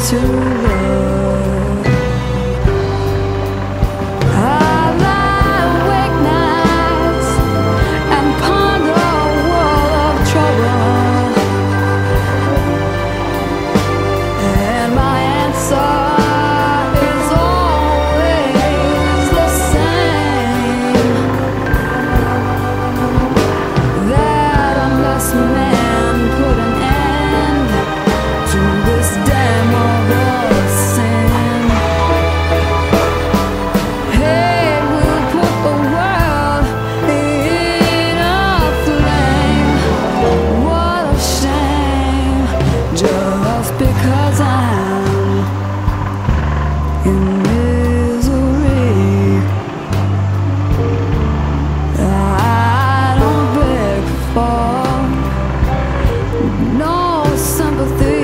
to love. I lie awake nights and ponder a world of trouble, and my answer is always the same, that unless man put an end to this dam of sin, hate will put the world in a flame. What a shame, just because I'm in misery. I don't beg for no sympathy,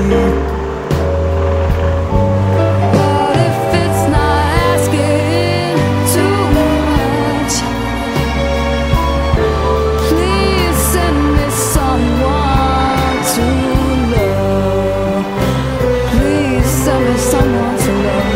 but if it's not asking too much, please send me someone to love. Please send me someone to love.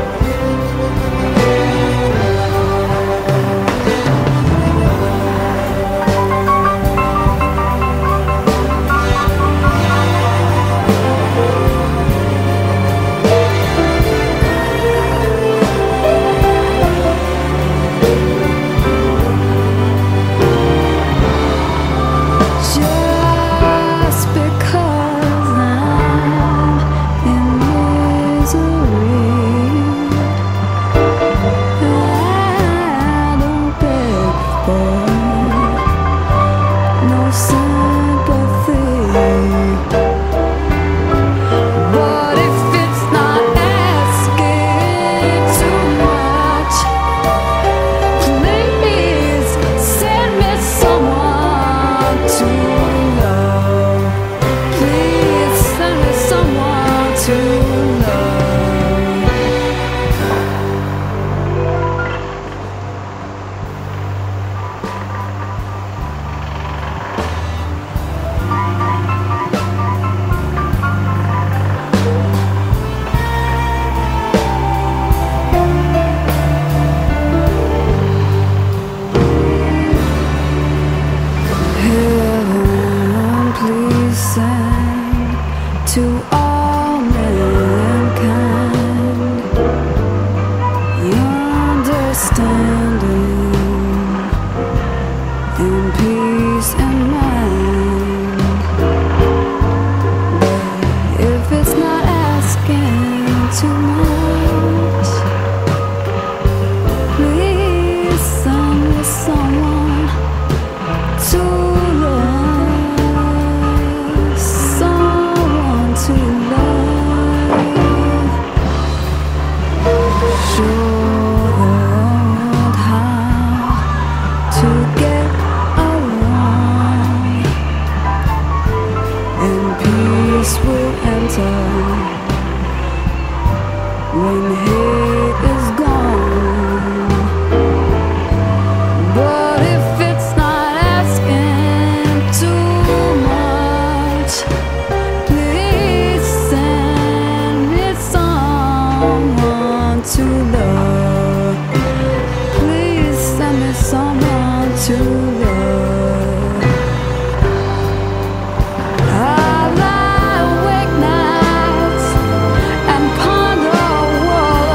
Just because I'm in misery, I don't beg for no sympathy. But if it's not asking too much, please send me someone to love. Please send me someone to love. Heaven, please send to all mankind understanding and peace in mind. But if it's not asking too much, please send me someone to love, someone to love. Show the world how to get along, and peace will enter when hate is gone. But if it's not asking too much, please send me someone to love. Please send me someone to love. I lie awake nights and ponder a world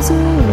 miles away.